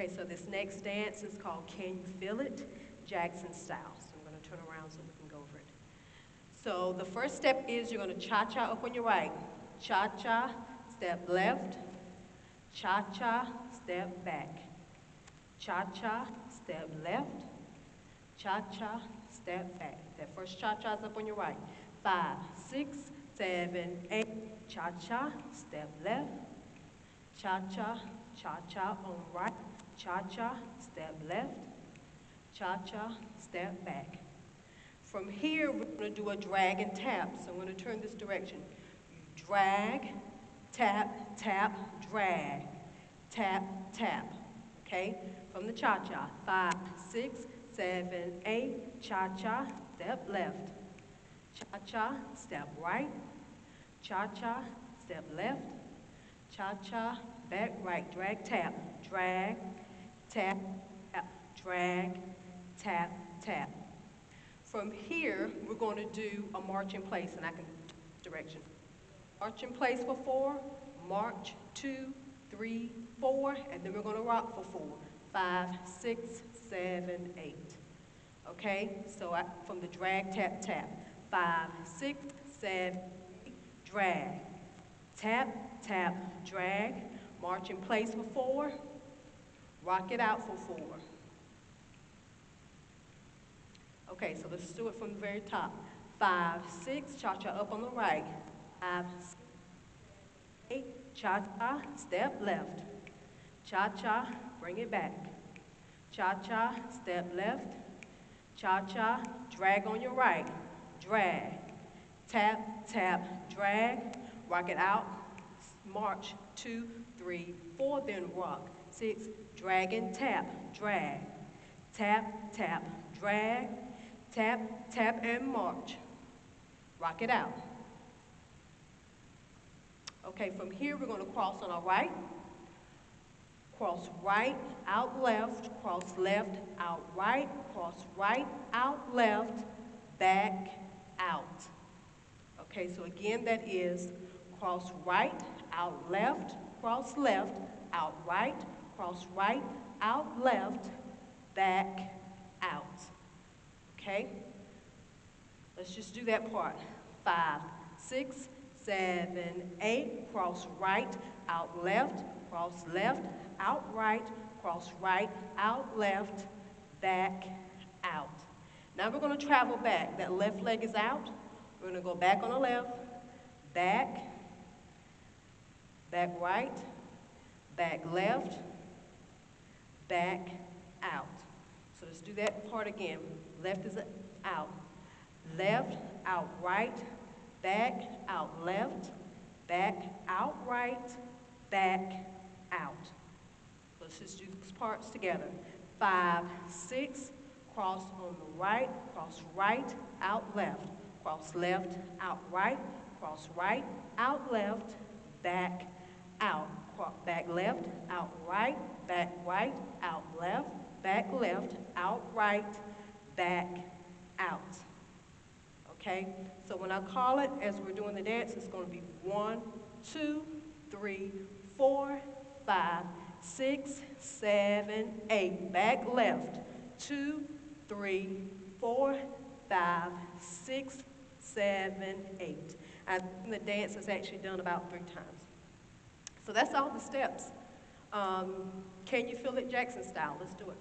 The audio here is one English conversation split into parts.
Okay, so this next dance is called Can You Feel It? Jackson Style. So I'm going to turn around so we can go over it. So the first step is you're going to cha-cha up on your right. Cha-cha, step left. Cha-cha, step back. Cha-cha, step left. Cha-cha, step back. That first cha-cha is up on your right. 5, 6, 7, 8. Cha-cha, step left. Cha-cha, cha-cha on right. Cha-cha, step left. Cha-cha, step back. From here, we're going to do a drag and tap. So I'm going to turn this direction. You drag, tap, tap, drag. Tap, tap. Okay? From the cha-cha. 5, 6, 7, 8. Cha-cha, step left. Cha-cha, step right. Cha-cha, step left. Cha-cha, back right. Drag, tap. Drag, tap, tap. Drag, tap, tap. From here, we're going to do a march in place, and I can direction. March in place for 4, march 2, 3, 4, and then we're going to rock for 4, 5, 6, 7, 8. Okay, so from the drag, tap, tap. 5, 6, 7, 8, drag. Tap, tap, drag. March in place for 4, rock it out for 4. Okay, so let's do it from the very top. 5, 6, cha-cha up on the right. 5, 6, 8, cha-cha, step left. Cha-cha, bring it back. Cha-cha, step left. Cha-cha, drag on your right. Drag. Tap, tap, drag. Rock it out. March 2, 3, 4, then rock. 6, drag and tap, drag. Tap, tap, drag. Tap, tap, and march. Rock it out. Okay, from here we're going to cross on our right. Cross right, out left, cross left, out right, cross right, out left, back, out. Okay, so again that is cross right, out left, cross left, out right, cross right, out left, back, out. Okay? Let's just do that part. 5, 6, 7, 8. Cross right, out left, cross left, out right, cross right, out left, back, out. Now we're going to travel back. That left leg is out. We're going to go back on the left, back, back right, back left, back, out. So let's do that part again. Left is out. Left, out right, back, out left, back, out right, back, out. Let's just do these parts together. 5, 6, cross on the right, cross right, out left, cross left, out right, cross right, out left, back, out. Back left, out right, back left, out right, back, out. Okay? So when I call it, as we're doing the dance, it's going to be 1, 2, 3, 4, 5, 6, 7, 8. Back left. 2, 3, 4, 5, 6, 7, 8. And the dance is actually done about 3 times. So that's all the steps. Can you feel it Jackson style? Let's do it.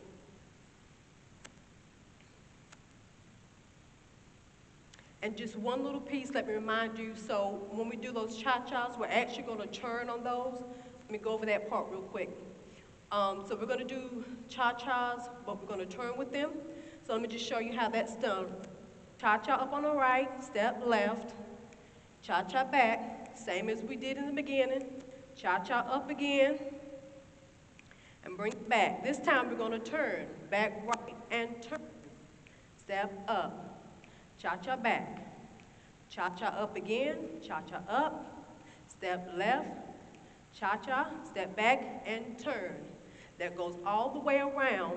And just one little piece, let me remind you, so when we do those cha-chas, we're actually going to turn on those. Let me go over that part real quick. So we're going to do cha-chas, but we're going to turn with them. So let me just show you how that's done. Cha-cha up on the right, step left, cha-cha back, same as we did in the beginning. Cha-cha up again, and bring it back. This time we're going to turn, back right and turn. Step up. Cha-cha back, cha-cha up again, cha-cha up, step left, cha-cha, step back and turn. That goes all the way around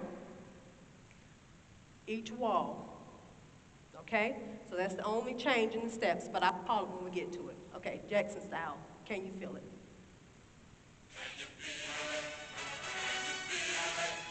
each wall, okay? So that's the only change in the steps, but I'll call it when we get to it. Okay, Jackson style, can you feel it?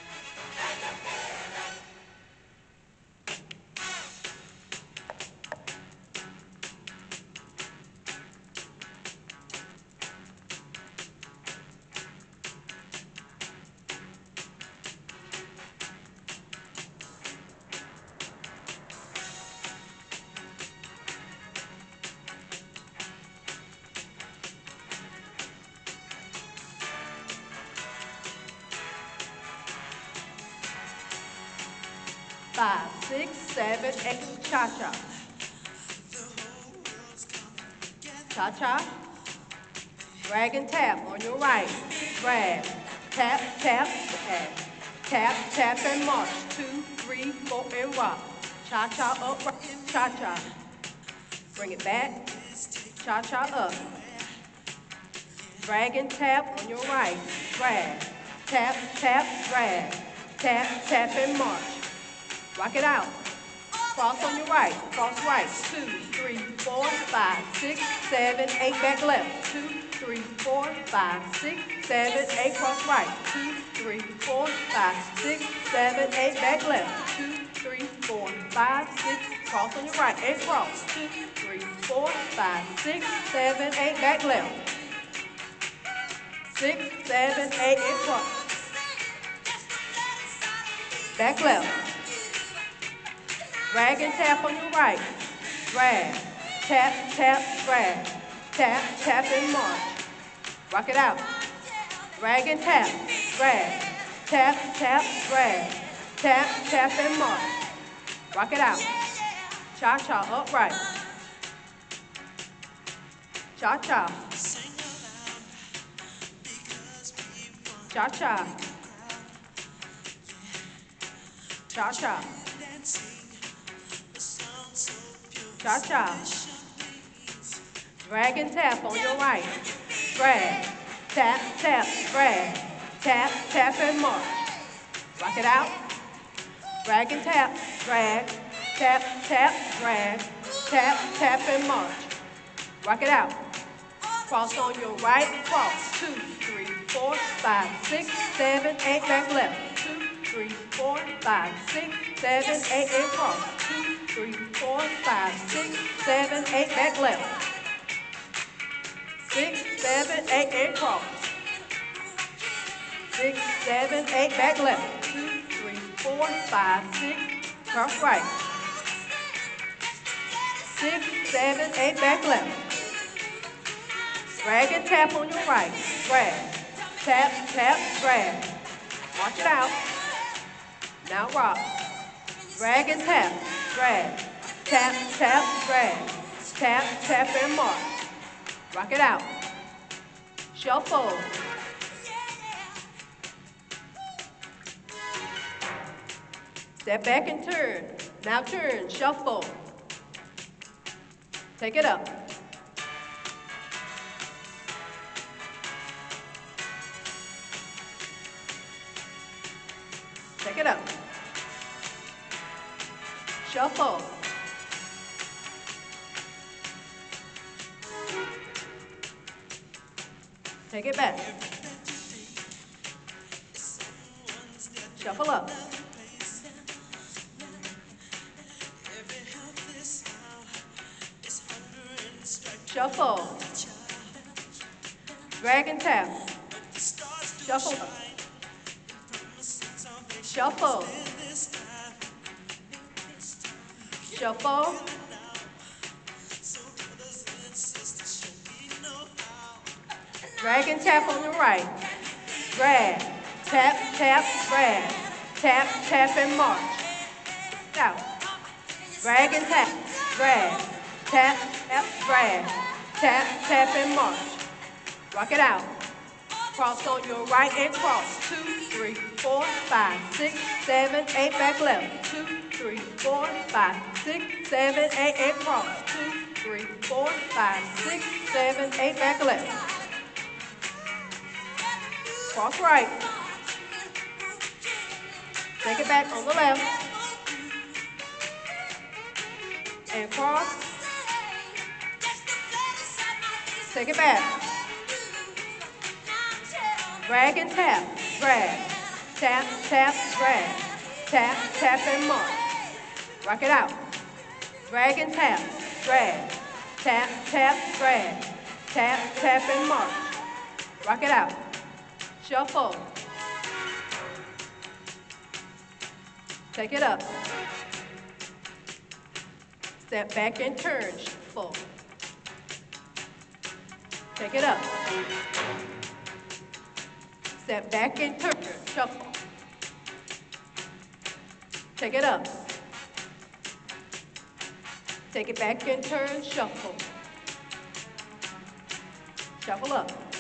5, 6, 7, 8. Cha-cha. Cha-cha. Drag and tap on your right. Drag. Tap, tap, drag. Tap, tap, and march. 2, 3, 4, and rock. Cha-cha up, right. Cha-cha. Bring it back. Cha-cha up. Drag and tap on your right. Drag. Tap, tap, drag. Tap, tap, and march. Rock it out. Cross on your right. Cross right. 2, 3, 4, 5, 6, 7, 8. Back left. 2, 3, 4, 5, 6, 7, 8. Cross right. 2, 3, 4, 5, 6, 7, 8. Back left. 2, 3, 4, 5, 6. Cross on your right and cross. 2, 3, 4, 5, 6, 7, 8. Back left. 6, 7, 8. And cross. Back left. Drag and tap on your right. Drag. Tap, tap, drag. Tap, tap, and march. Rock it out. Drag and tap. Drag. Tap, tap, drag. Tap, tap, and march. Rock it out. Cha-cha upright. Cha-cha. Cha-cha. Cha-cha. Cha-cha. Drag and tap on your right. Drag. Tap, tap, drag. Tap, tap, and march. Rock it out. Drag and tap. Drag. Tap, tap, drag. Tap, tap, and march. Rock it out. Cross on your right. Cross. 2, 3, 4, 5, 6, 7, 8. Back left. 2, 3, 4, 5, 6, 7, 8. And cross. 2, 3, 4, 5, 6, 7, 8. Back left. 6, 7, 8. And cross. 6, 7, 8. Back left. 2, 3, 4, 5, 6. Cross right. 6, 7, 8. Back left. Drag and tap on your right. Drag. Tap, tap, drag. Watch it out. Now rock. Drag and tap. Drag. Tap, tap, drag. Tap, tap, and march. Rock it out. Shuffle. Step back and turn. Now turn. Shuffle. Take it up. Take it up. Shuffle. Take it back. Shuffle up. Shuffle. Drag and tap. Shuffle up. Shuffle. Shuffle. Drag and tap on the right. Drag. Tap, tap, drag. Tap, tap, and march. Out. Drag and tap. Drag. Tap, tap, drag. Tap, tap, and march. Rock it out. Cross on your right and cross. 2, 3, 4, 5, 6, 7, 8. Back left. 2, 3, 4, 5, 6, 7, 8. And cross. 2, 3, 4, 5, 6, 7, 8. Back left. Cross right. Take it back on the left. And cross. Take it back. Drag and tap. Drag. Tap, tap, drag. Tap, tap, and march. Rock it out. Drag and tap. Drag. Tap, tap, drag. Tap, tap, and march. Rock it out. Shuffle. Take it up. Step back and turn. Shuffle. Take it up. Step back and turn. Shuffle. Take it up. Take it back and turn, shuffle. Shuffle up.